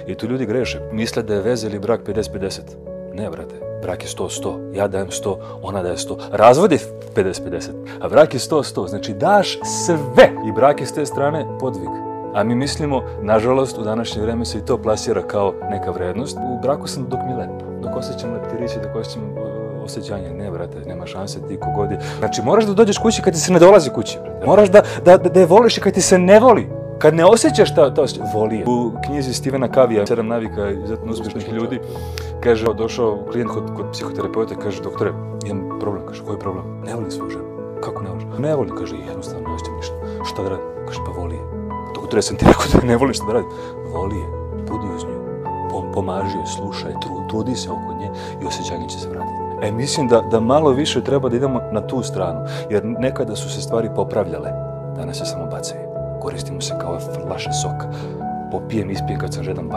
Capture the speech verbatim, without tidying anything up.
I tu ljudi greše. Misle da je veza ili brak pedeset pedeset. Ne, brate. Brak je sto sto. Ja dajem sto, ona daje sto. Razvod je pedeset pedeset. A brak je sto sto. Znači daš sve. I brak je s te strane podvig. A mi mislimo, nažalost, u današnje vreme se i to plasira kao neka vrednost. U braku sam dok mi je lepo. Dok osjećam leptiriće, dok osjećam uh, osjećanje. Ne, brate, nema šanse ti kogodi. Znači, moraš da dođeš kući kad ti se ne dolazi kući, brate. Moraš da, da, da, da je voliš i kad ti se ne voli. Kad ne osjećaš ta, ta osjećaj, voli je. U knjizi Stevena Coveyja, sedam navika izuzetno uspješnih ljudi, kaže, došao klijent kod, kod psihoterapeuta i kaže, doktore, imam problem. Kaže, koji je problem? Ne volim svoju ženu. Kako ne voliš? Ne volim, kaže, jednostavno ne osjećam ništa. Šta da radim? Kaže, pa voli je. Doktore, sam ti rekao da ne voliš šta da radim. Voli je, budi uz nju, pomaži joj, slušaj, trudi se oko nje i osjećanje će se vratiti. E, mislim da, da malo više treba da idemo na tu stranu, jer nekada su se stvari popravljale, danas se samo bacaju. Koristimo se kao flaše soka. Popijem, ispijem kad sam žedan,